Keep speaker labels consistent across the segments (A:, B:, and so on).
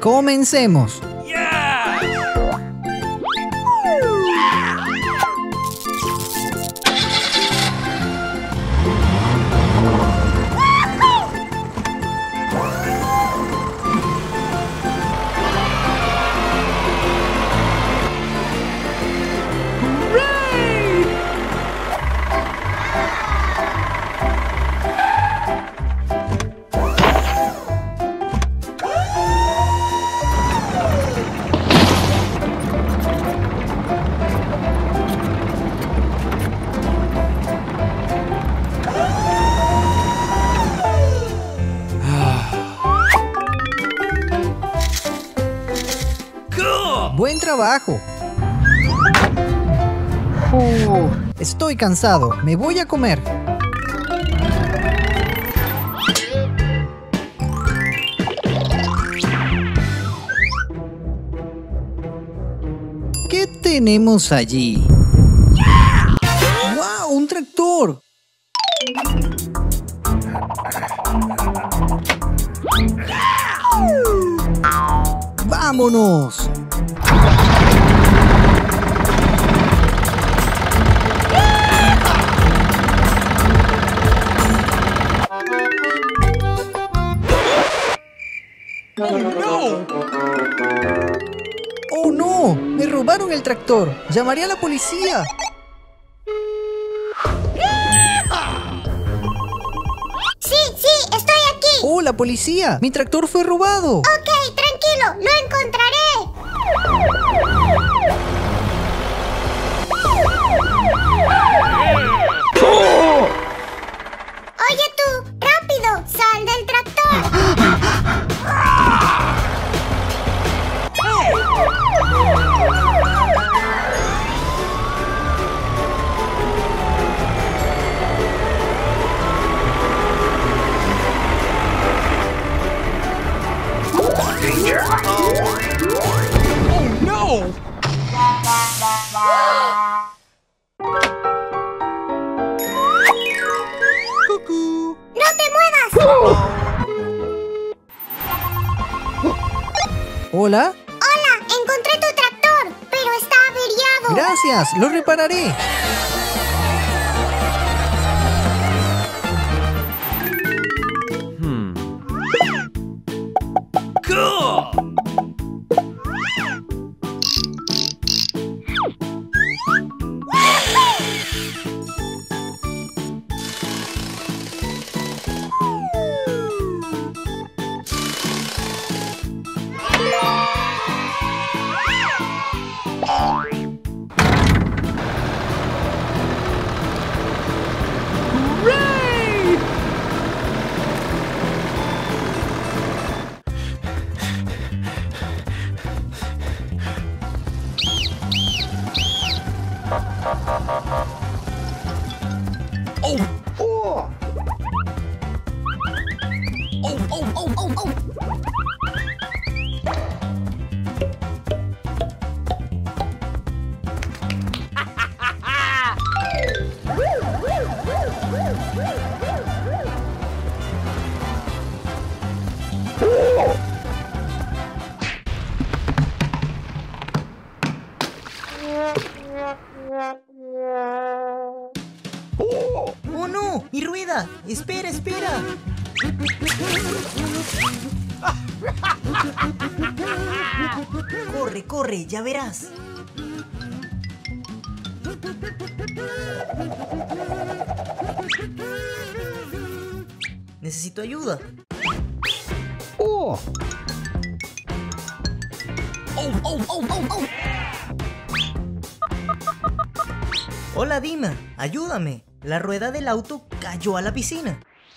A: Comencemos. Buen trabajo. Estoy cansado. Me voy a comer. ¿Qué tenemos allí? ¡Wow! ¡Un tractor! ¡Vámonos! ¡Oh no! ¡Me robaron el tractor! ¡Llamaré a la policía!
B: Sí, estoy aquí.
A: ¡Hola, policía! ¡Mi tractor fue robado!
B: Ok, tranquilo, lo encontraré. Oye tú, rápido, sal del tractor.
A: ¡Cucú!
B: ¡No te muevas!
A: ¿Hola?
B: Hola, encontré tu tractor, pero está averiado.
A: Gracias, lo repararé. ¡Oh no! ¡Mi rueda! ¡Espera, espera! Corre, corre, ya verás. Necesito ayuda. ¡Oh! Hola, Dima, ayúdame. La rueda del auto cayó a la piscina.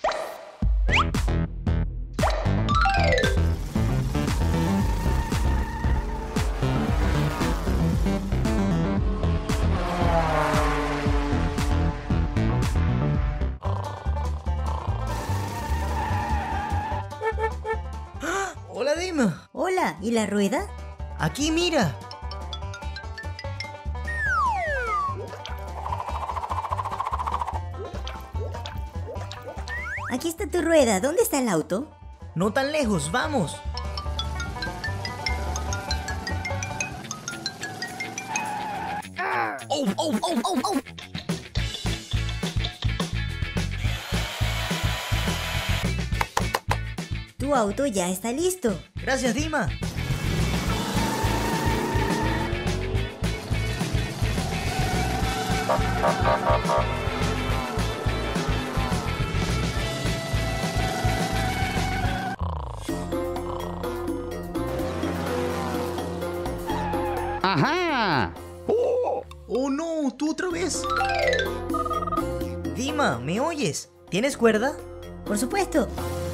A: Hola, Dima.
B: Hola, ¿y la rueda?
A: Aquí, mira.
B: Aquí está tu rueda. ¿Dónde está el auto?
A: No tan lejos, vamos.
C: Tu auto ya está listo.
A: Gracias, Dima.
D: ¡Ajá!
A: ¡Oh, no! ¿Tú otra vez? Dima, ¿me oyes? ¿Tienes cuerda?
C: Por supuesto.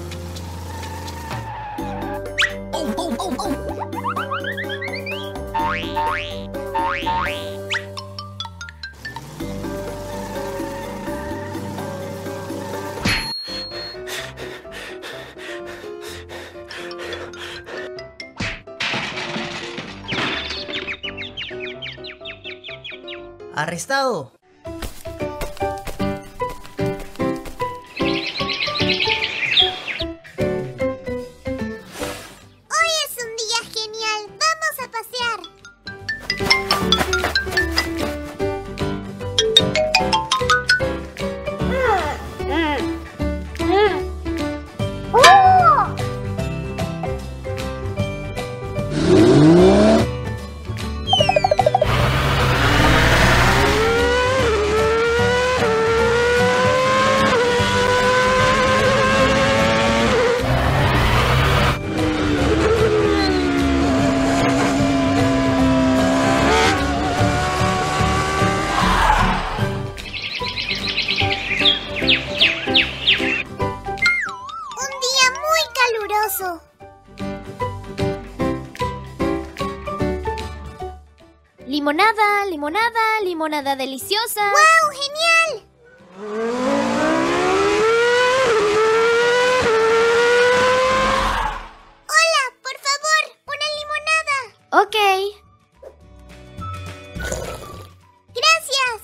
A: ¡Arrestado!
B: Hoy es un día genial. Vamos a pasear. Un día muy caluroso.
E: Limonada, limonada, limonada deliciosa.
B: ¡Wow! ¡Genial! Hola, por favor, una limonada.
E: Ok.
B: Gracias.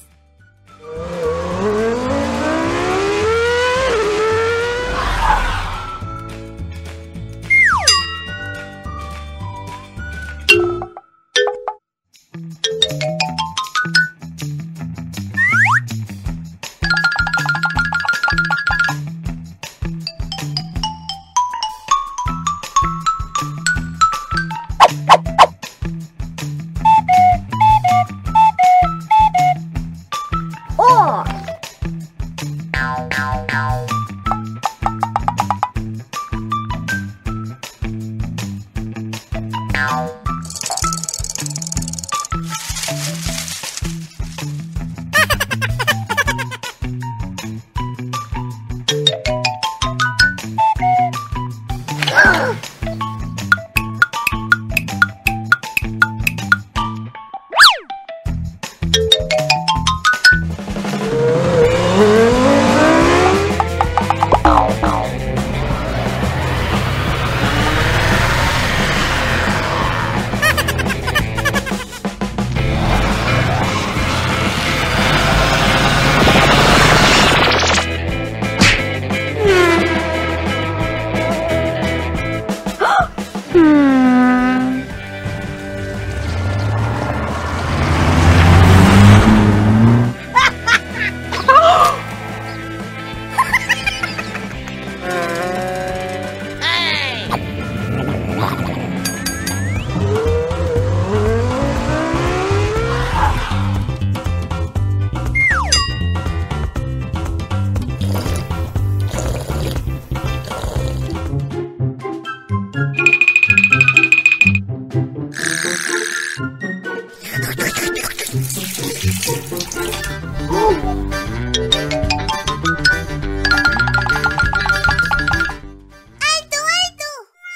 B: ¡Alto, alto!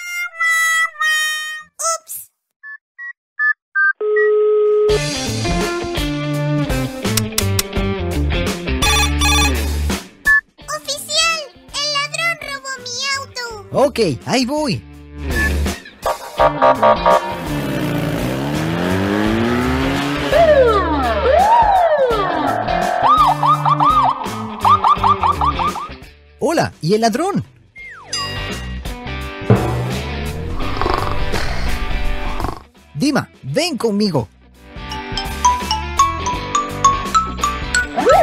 B: ¡Ups! ¡Oficial! ¡El ladrón robó mi auto!
A: Ok, ahí voy. Hola, ¿y el ladrón? Dima, ven conmigo.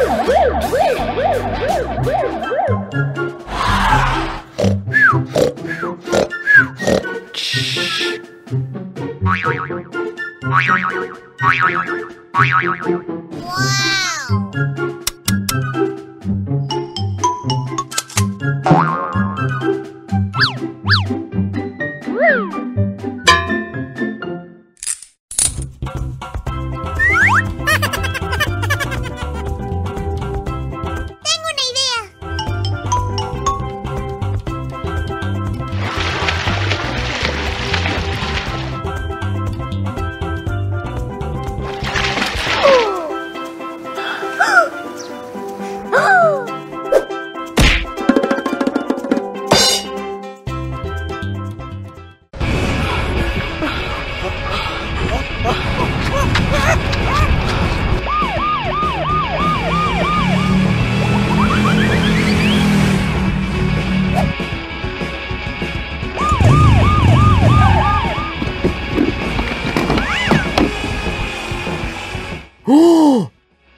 D: ¡Oh!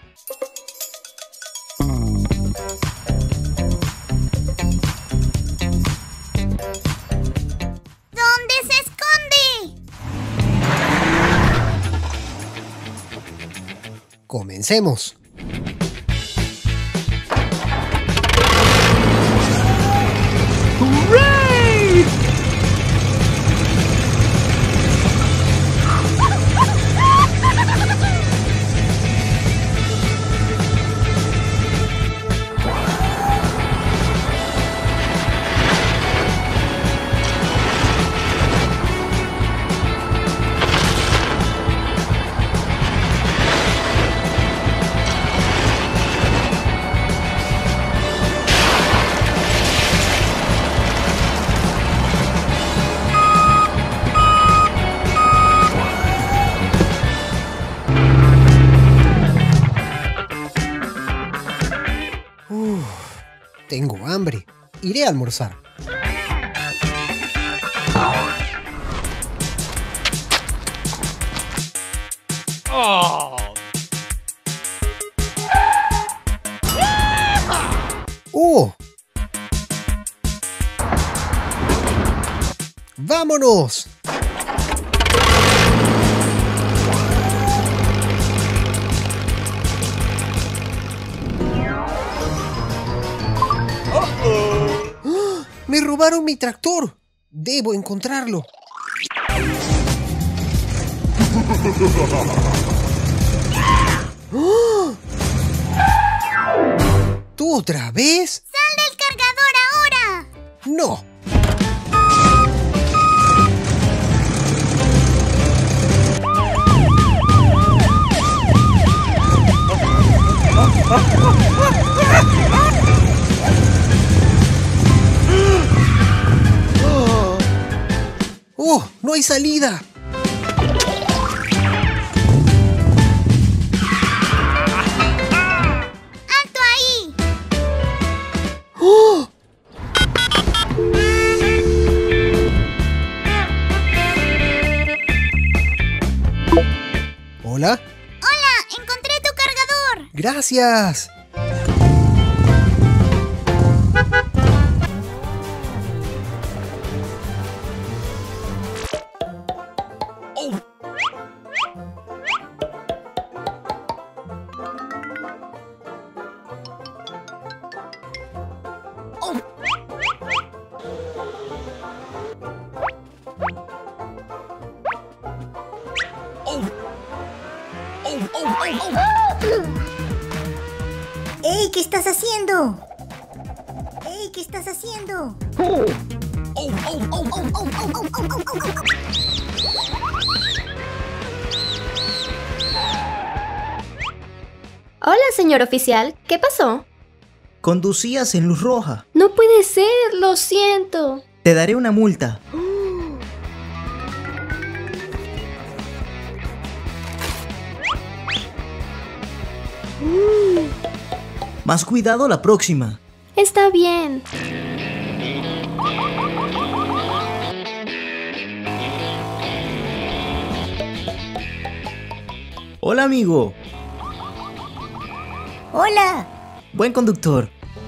B: ¿Dónde se esconde?
D: Comencemos. Tengo hambre. Iré a almorzar. ¡Oh! ¡Vámonos! ¡Ah! ¡Me robaron mi tractor! Debo encontrarlo. ¡Oh! ¿Tú otra vez?
B: ¡Sal del cargador ahora!
D: ¡No! ¡Oh! ¡No hay salida!
B: ¡Alto ahí!
D: ¡Oh! ¿Hola?
B: ¡Hola! ¡Encontré tu cargador!
D: ¡Gracias!
C: ¡Ey! ¿Qué estás haciendo? ¡Ey! ¿Qué estás haciendo?
E: Hola, señor oficial. ¿Qué pasó?
A: Conducías en luz roja.
E: No puede ser, lo siento.
A: Te daré una multa. Más cuidado la próxima.
E: Está bien.
A: Hola, amigo.
C: Hola.
A: Buen conductor.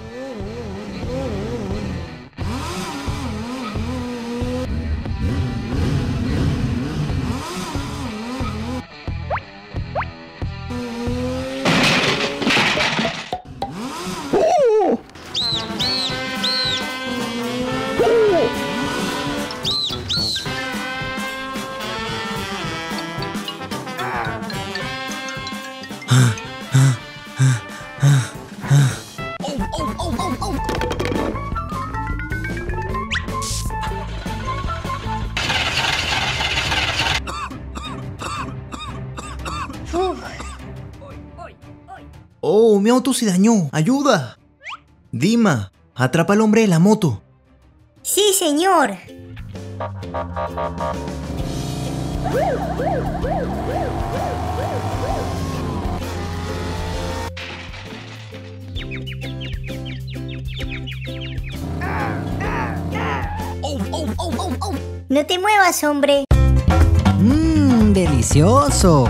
A: Oh, mi auto se dañó. ¡Ayuda! Dima, atrapa al hombre de la moto.
C: Sí, señor. No te muevas, hombre.
F: Delicioso.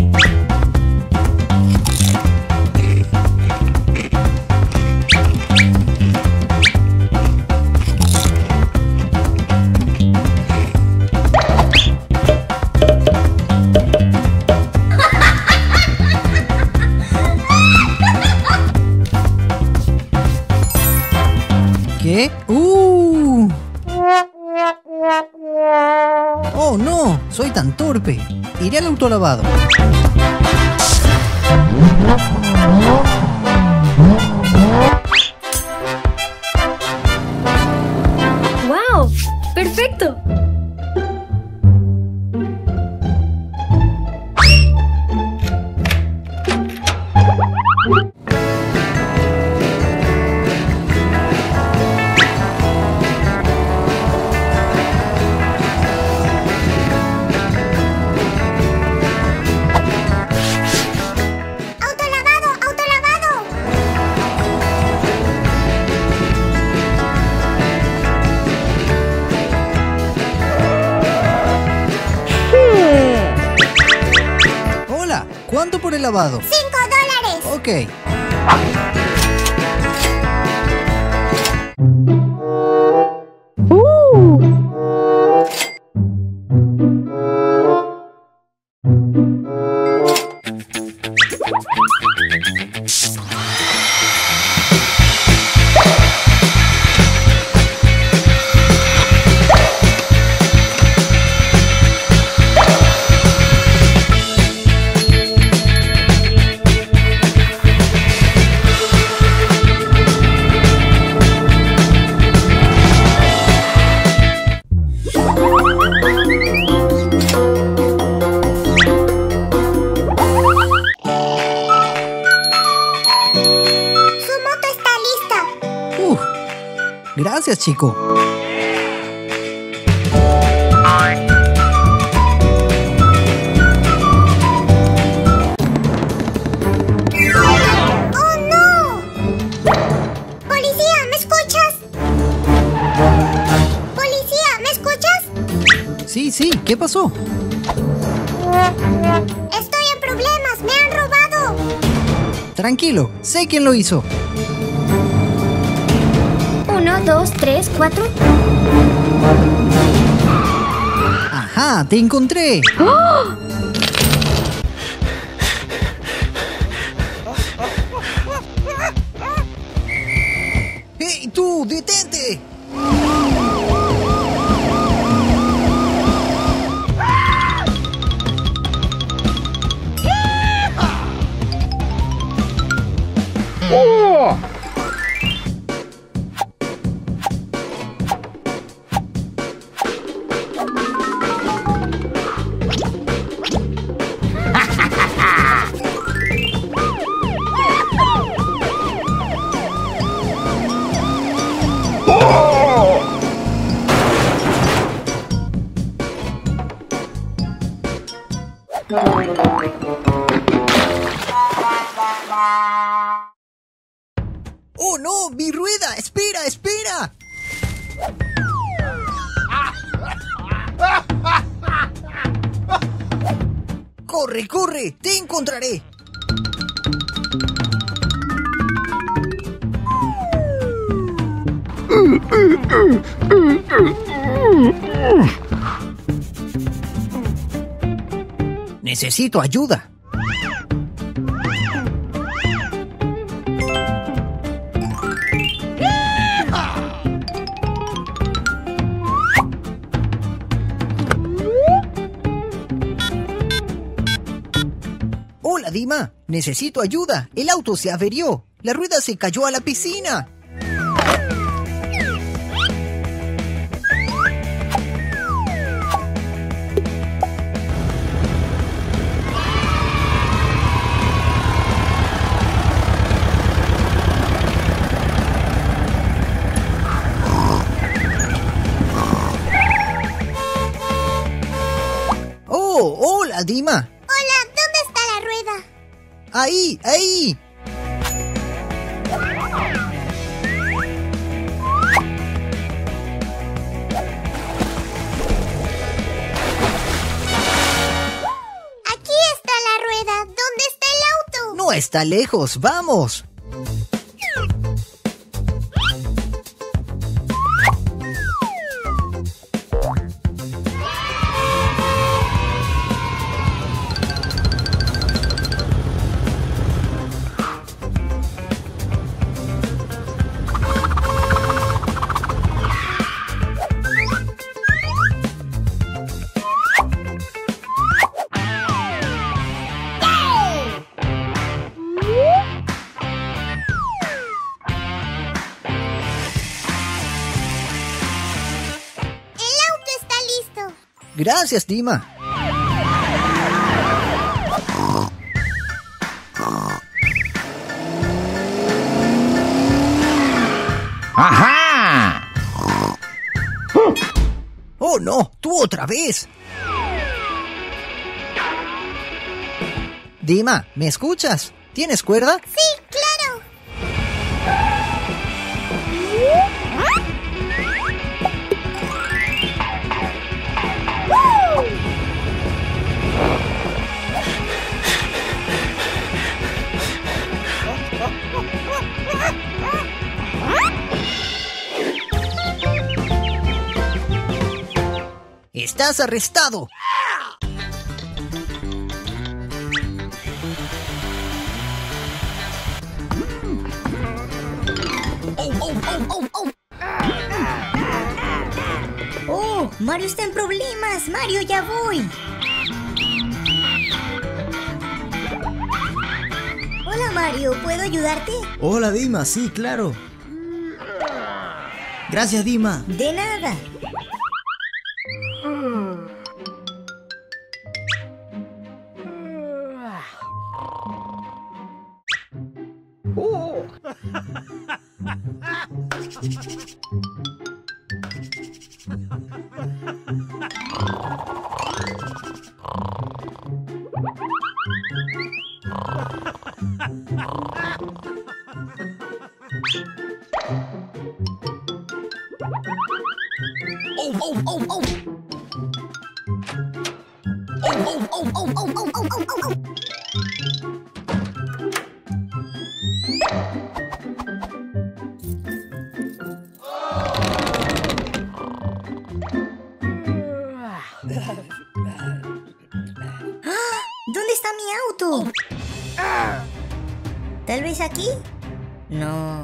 F: ¿Qué? Oh, no, soy tan torpe. Iré al autolavado.
E: ¡Wow! ¡Perfecto!
B: ¡Autolavado! ¡Autolavado!
F: Hola, ¿cuánto por el lavado?
B: $5.
F: Ok.
B: Su moto está lista.
F: Gracias, chico.
B: ¡Oh, no! ¡Policía, ¿me escuchas? ¡Policía, ¿me escuchas?
F: Sí, ¿qué pasó?
B: Estoy en problemas, me han robado.
F: Tranquilo, sé quién lo hizo.
E: 1, 2, 3, 4.
F: Ajá, te encontré. ¡Hey, tú! ¡Detente! ¡Oh, no! ¡Mi rueda! ¡Espera, espera! ¡Corre, corre! ¡Te encontraré! Necesito ayuda. Hola, Dima. Necesito ayuda. El auto se averió. La rueda se cayó a la piscina. Oh, hola, Dima.
B: Hola, ¿dónde está la rueda?
F: Ahí, ahí.
B: Aquí está la rueda. ¿Dónde está el auto?
F: No está lejos, vamos. Gracias, Dima.
G: ¡Ajá!
F: Oh, no, tú otra vez. Dima, ¿me escuchas? ¿Tienes cuerda?
B: Sí, claro.
F: ¡Estás arrestado!
C: ¡Oh! ¡Mario está en problemas! ¡Mario, ya voy! Hola, Mario, ¿puedo ayudarte?
A: Hola, Dima, sí, claro. Gracias, Dima.
C: De nada. ¿Dónde está mi auto? ¿Tal vez aquí? No.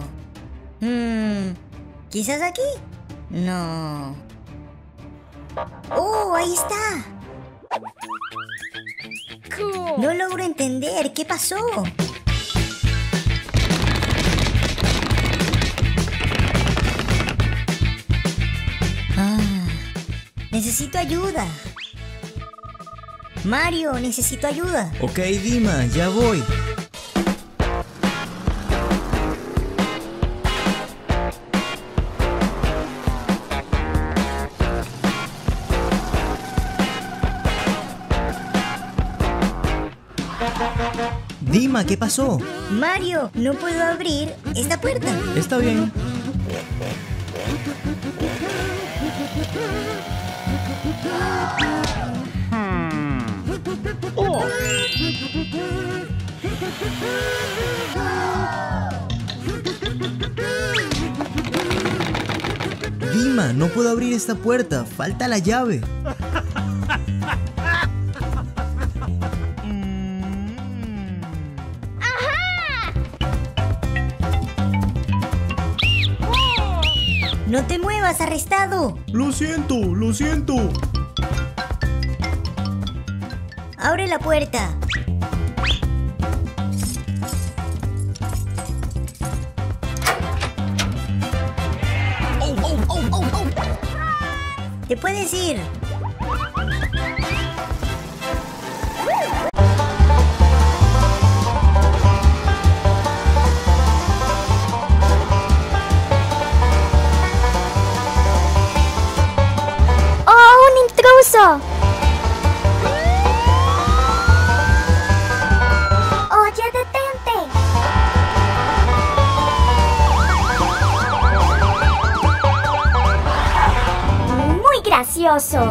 C: ¿Quizás aquí? No. ¡Oh, ahí está! No logro entender. ¿Qué pasó? Necesito ayuda. Mario, necesito ayuda.
A: Ok, Dima, ya voy. Dima, ¿qué pasó?
C: Mario, no puedo abrir esta puerta.
A: Está bien. Dima, no puedo abrir esta puerta, falta la llave.
C: No te muevas, arrestado.
G: Lo siento, lo siento.
C: Abre la puerta. Te puedes ir.
E: ¡Oh, un intruso!
B: Oye, detente.
E: Muy gracioso.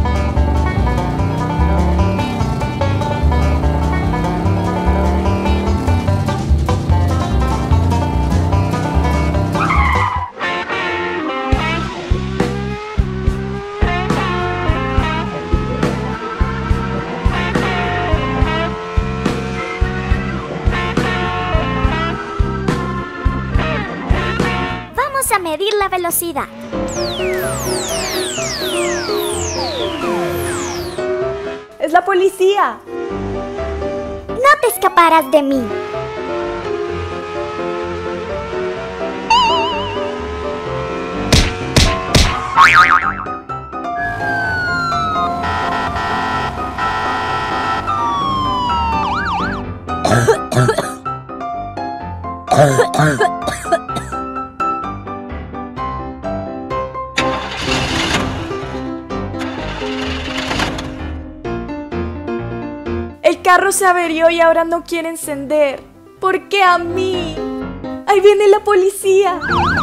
E: Vamos a medir la velocidad.
H: ¡Es la policía!
E: No te escaparás de mí.
H: El carro se averió y ahora no quiere encender. ¿Por qué a mí? ¡Ahí viene la policía!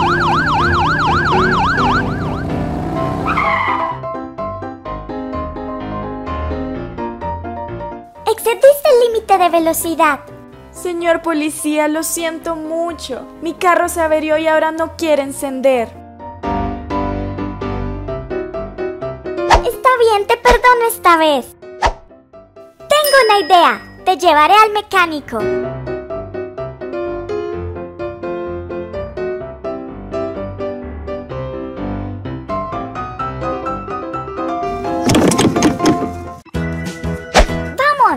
E: Excediste el límite de velocidad.
H: Señor policía, lo siento mucho. Mi carro se averió y ahora no quiere encender.
E: Está bien, te perdono esta vez. Tengo una idea. Te llevaré al mecánico. ¡Vamos!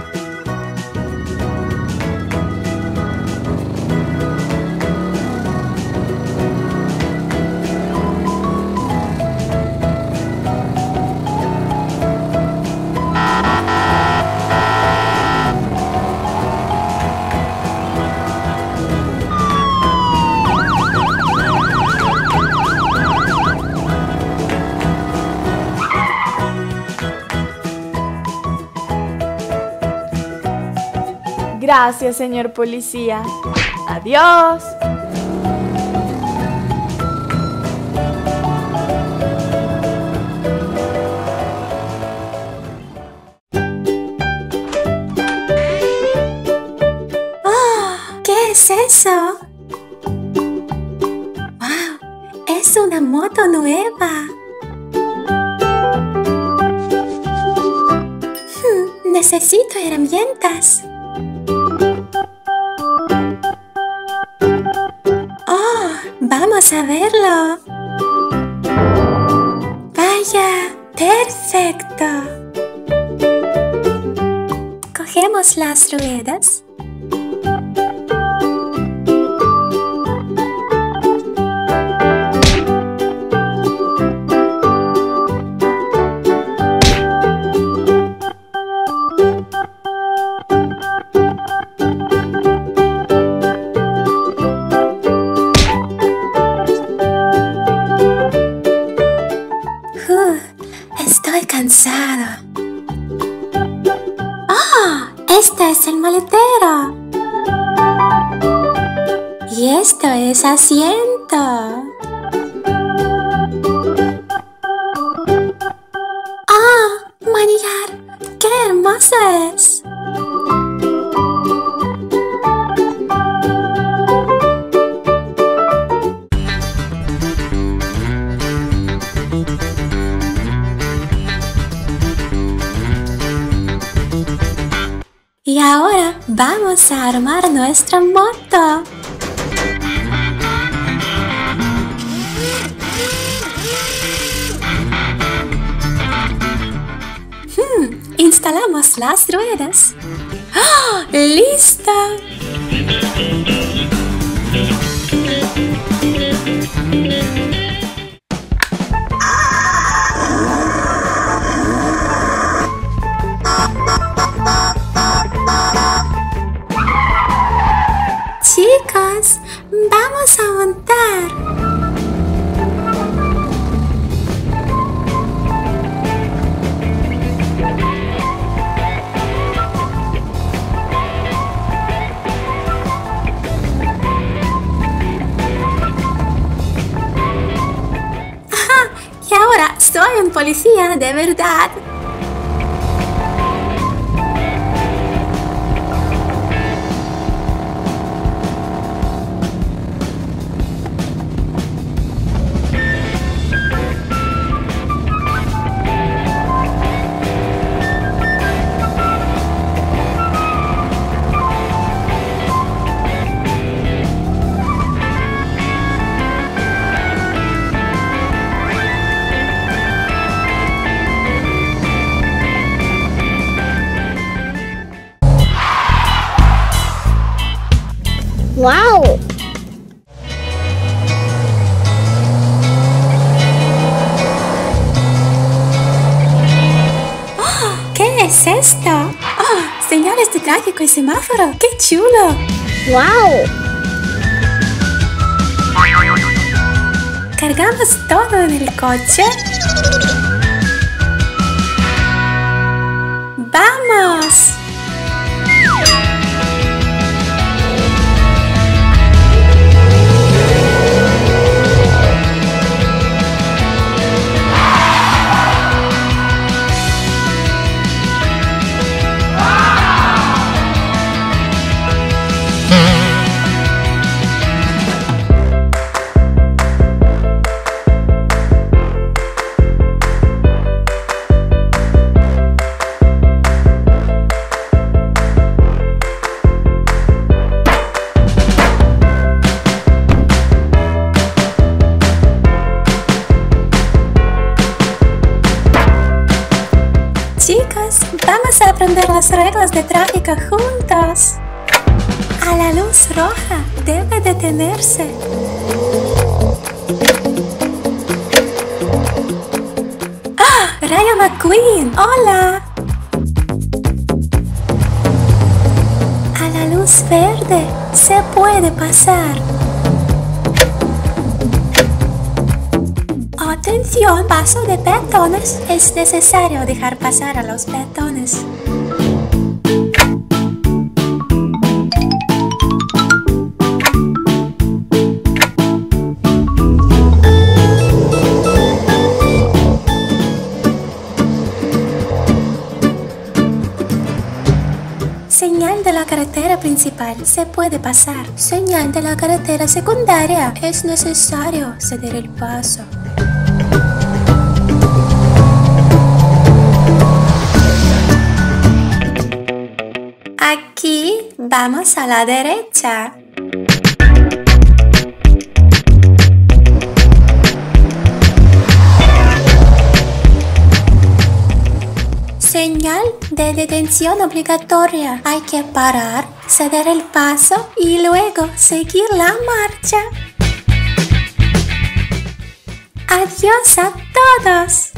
H: Gracias, señor policía. Adiós.
I: ¿Qué es eso? ¡Wow! Es una moto nueva. Necesito herramientas. ¡Oh! Vamos a verlo. ¡Vaya! ¡Perfecto! Cogemos las ruedas. Estoy cansado. ¡Oh! Este es el maletero. Y esto es asiento. ¡Ah! Manillar. ¡Qué hermoso es! Vamos a armar nuestra moto. Instalamos las ruedas. ¡Oh! ¡Lista! Chicos, vamos a montar. Ahora soy un policía de verdad.
B: ¡Wow!
I: ¿Qué es esto? ¡Oh! Señales de tráfico y semáforo. ¡Qué chulo!
B: ¡Wow!
I: Cargamos todo en el coche. ¡Vamos! Chicos, vamos a aprender las reglas de tráfico juntos. A la luz roja debe detenerse. ¡Ah! Rayo McQueen, hola. A la luz verde se puede pasar. Atención, paso de peatones. Es necesario dejar pasar a los peatones. Señal de la carretera principal se puede pasar. Señal de la carretera secundaria es necesario ceder el paso. Aquí vamos a la derecha. Señal de detención obligatoria. Hay que parar, ceder el paso y luego seguir la marcha. Adiós a todos.